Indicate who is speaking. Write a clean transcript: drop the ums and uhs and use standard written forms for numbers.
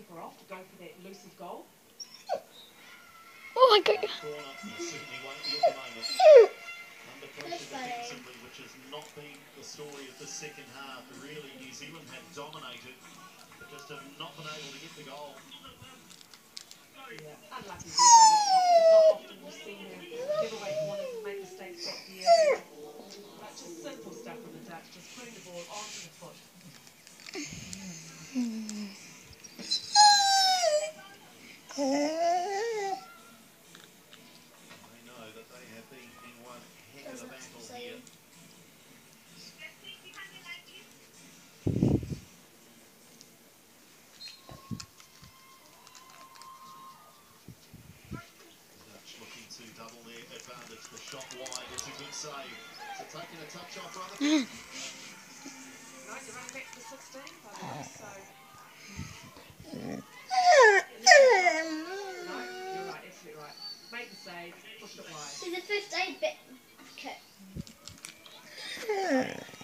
Speaker 1: keeper off to go for that elusive goal.
Speaker 2: Oh my God.
Speaker 3: Corner certainly won't be at the moment. Under pressure defensively, which has not been the story of the second half. Really, New Zealand have dominated, but just have not been able to get the goal.
Speaker 1: Yeah, unlucky there by this top. Not often you see her give away corners and make mistakes back there. But just simple stuff from the Dutch, just putting the ball onto the foot.
Speaker 3: They know that they have been in one heck of a battle here. Dutch looking to double their advantage. The shot wide is a good save. So taking a touch off rather.
Speaker 1: No, you're running back to the 16, I believe, so... No, you're right, absolutely right. Made the save, pushed it wide.
Speaker 4: See the first aid bit. Okay.